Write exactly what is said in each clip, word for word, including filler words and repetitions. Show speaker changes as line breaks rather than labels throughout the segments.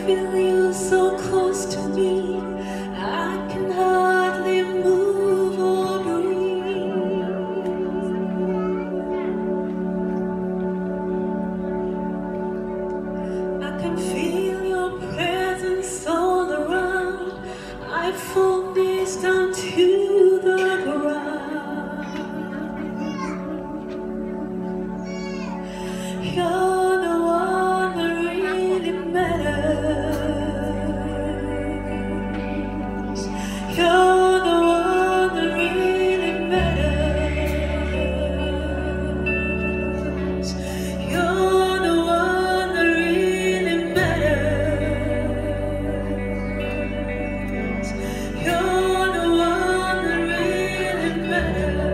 feel you so close to me, I can hardly move or breathe. I can feel your presence all around. I fall knees down to the ground. You're the one that really matters. You're the one that really matters. You're the one that really matters. You're the one that really matters.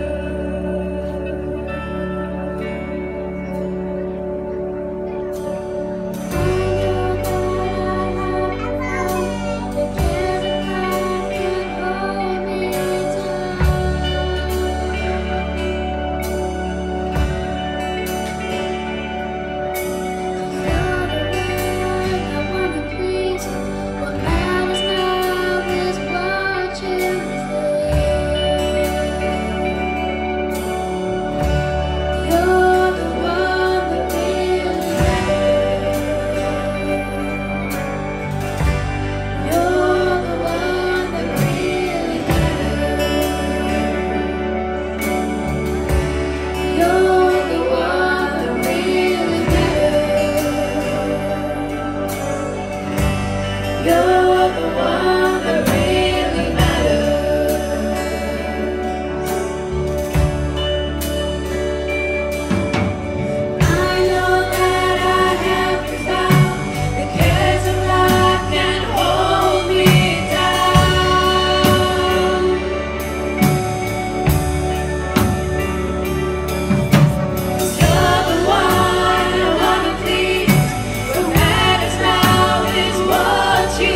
You're the one that really matters. I know that I have without the cares of life can hold me down. You're the one I wanna please. What matters now is what you